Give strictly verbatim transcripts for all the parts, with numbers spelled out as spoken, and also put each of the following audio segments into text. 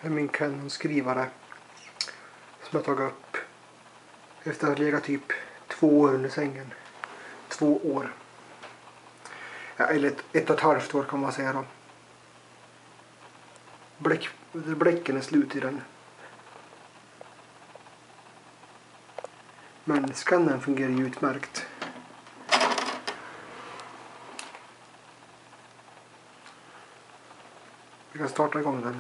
är min Canon-skrivare som jag tagit upp efter att ha legat typ två år under sängen. Två år. Ja, eller ett, ett och ett halvt år kan man säga då. Bläck, bläcken är slut i den. Men skannern fungerar ju utmärkt. Vi kan starta igång den.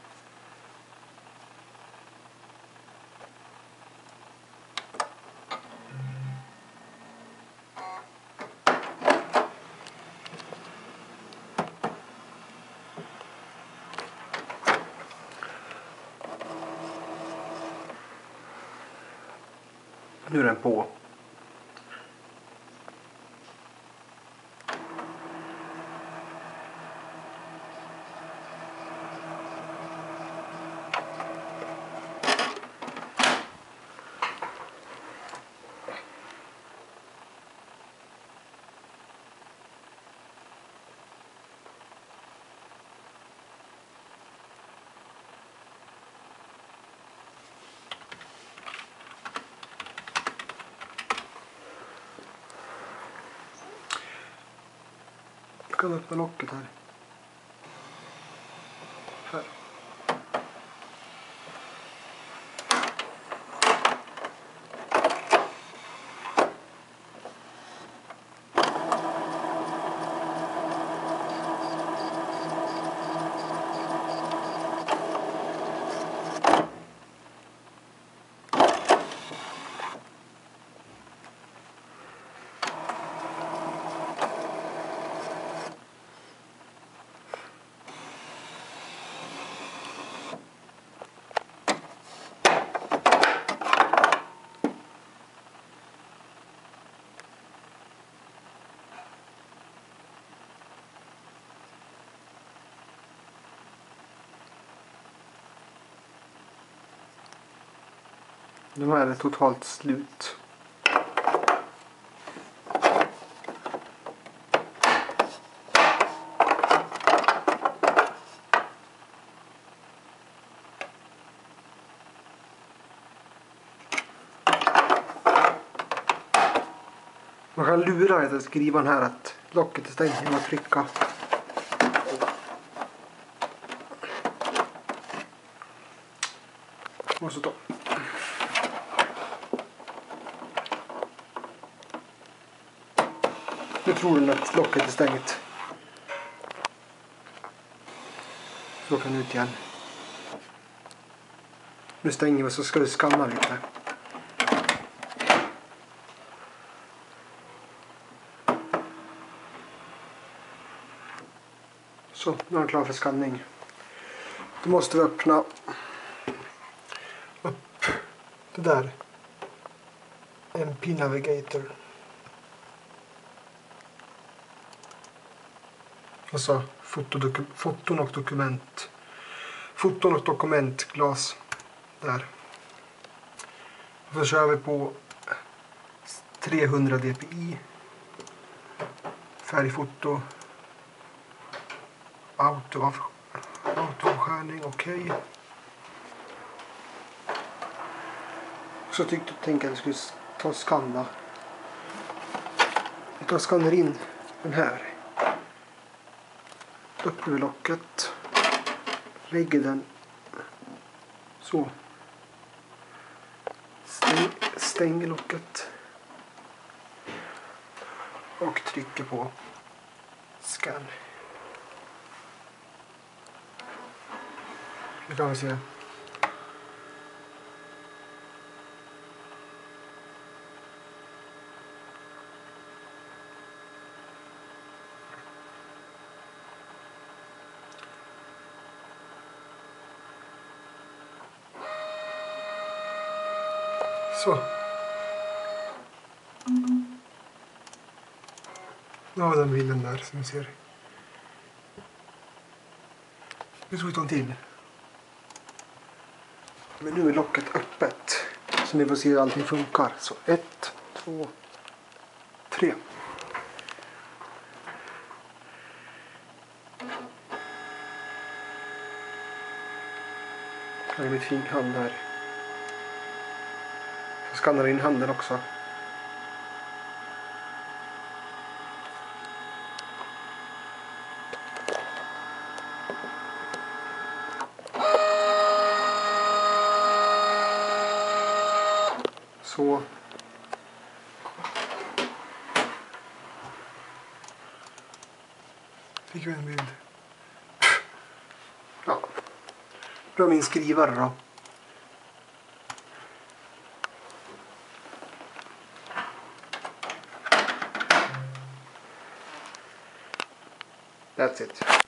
Nu är den på. Jag kan öppna locket här. Här. De här är totalt slut. Man kan lura att skriva här att locket är stängt genom att trycka. Och så då. Nu tror den att locket är stängt. Så kan ut igen. Nu stänger vi så ska du skanna lite. Så, nu är den klar för skanning. Då måste vi öppna upp det där. M P Navigator. Och så foton och dokument. Foton och dokumentglas. Där. Och så kör vi på trehundra dpi. Färgfoto. Auto, autoavskärning, okej. Okay. Så tyckte jag tänkte att jag skulle ta och skanna. Jag tar och skannar in den här. Öppnar vi locket. Lägger den så. Stäng, stänger locket. Och trycker på scan. Nu kan vi se. Så. Nu har vi den bilden där som ni ser. Nu ska vi ta en till. Men nu är locket öppet. Så ni får se hur allting funkar. Så ett, två, tre. Här är mitt fin hand här. Jag skannar in handen också. Så. Fick vi en bild. Ja. Bra min skrivare då. That's it.